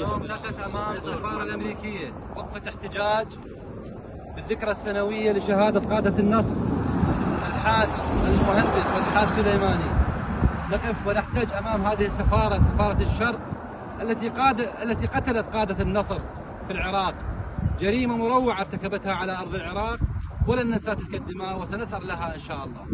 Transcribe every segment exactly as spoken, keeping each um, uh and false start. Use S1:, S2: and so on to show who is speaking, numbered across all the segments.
S1: اليوم نقف أمام السفارة الأمريكية وقفة احتجاج بالذكرى السنوية لشهادة قادة النصر الحاج المهندس والحاج سليماني. نقف ونحتج أمام هذه السفارة، سفارة الشر التي قاد التي قتلت قادة النصر في العراق. جريمة مروعة ارتكبتها على أرض العراق ولن ننسى تلك الدماء وسنثأر لها إن شاء الله.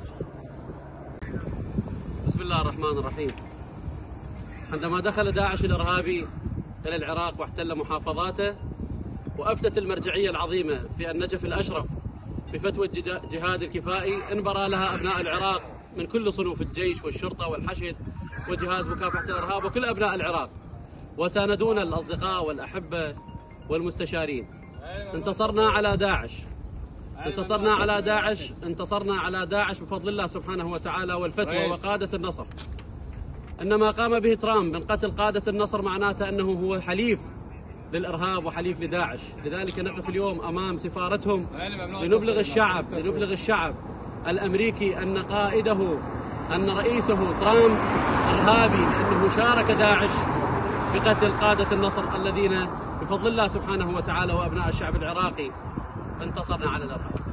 S2: بسم الله الرحمن الرحيم. عندما دخل داعش الإرهابي إلى العراق واحتل محافظاته وأفتت المرجعية العظيمة في النجف الأشرف بفتوى الجهاد الكفائي، انبرى لها أبناء العراق من كل صنوف الجيش والشرطة والحشد وجهاز مكافحة الإرهاب وكل أبناء العراق، وساندونا الأصدقاء والأحبة والمستشارين. انتصرنا على داعش، انتصرنا على داعش انتصرنا على داعش بفضل الله سبحانه وتعالى والفتوى وقادة النصر. إن ما قام به ترامب من قتل قادة النصر معناته أنه هو حليف للإرهاب وحليف لداعش. لذلك نقف اليوم أمام سفارتهم لنبلغ الشعب لنبلغ الشعب الأمريكي أن قائده أن رئيسه ترامب إرهابي، لأنه شارك داعش بقتل قادة النصر الذين بفضل الله سبحانه وتعالى وأبناء الشعب العراقي انتصرنا على الإرهاب.